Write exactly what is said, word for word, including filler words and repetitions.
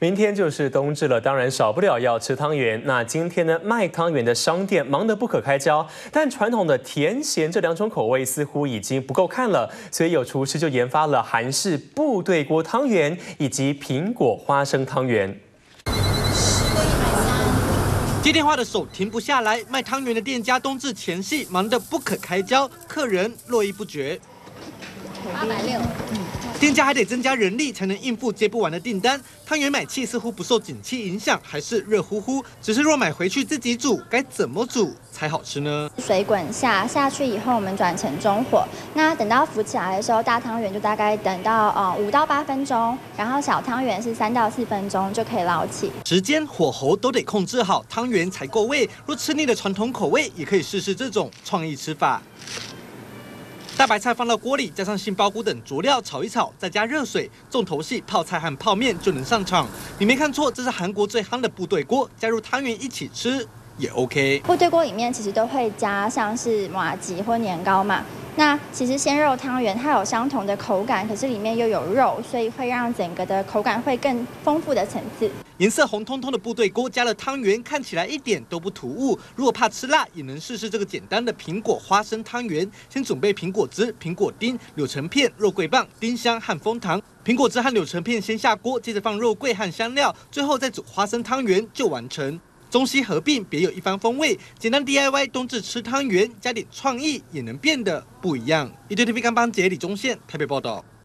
明天就是冬至了，当然少不了要吃汤圆。那今天呢，卖汤圆的商店忙得不可开交，但传统的甜咸这两种口味似乎已经不够看了，所以有厨师就研发了韩式部队锅汤圆以及苹果花生汤圆。 接电话的手停不下来，卖汤圆的店家冬至前夕忙得不可开交，客人络绎不绝。 八百六， 店家还得增加人力才能应付接不完的订单。汤圆买气似乎不受景气影响，还是热乎乎。只是若买回去自己煮，该怎么煮才好吃呢？ 水滚下下去以后，我们转成中火。那等到浮起来的时候，大汤圆就大概等到呃五到八分钟，然后小汤圆是三到四分钟就可以捞起。 时间、火候都得控制好，汤圆才够味。若吃腻了传统口味，也可以试试这种创意吃法。 大白菜放到锅里，加上杏鲍菇等佐料炒一炒，再加热水，重头戏泡菜和泡面就能上场。你没看错，这是韩国最夯的部队锅，加入汤圆一起吃也 OK。 部队锅里面其实都会加像是麻糬或年糕嘛。 那其实鲜肉汤圆它有相同的口感，可是里面又有肉，所以会让整个的口感会更丰富的层次。 颜色红彤彤的部队锅加了汤圆，看起来一点都不突兀。如果怕吃辣，也能试试这个简单的苹果花生汤圆。先准备苹果汁、苹果丁、柳橙片、肉桂棒、丁香和枫糖。苹果汁和柳橙片先下锅，接着放肉桂和香料，最后再煮花生汤圆就完成。 中西合并，别有一番风味。简单 D I Y 冬至吃汤圆，加点创意也能变得不一样。E T V 干帮节李宗宪台北报道。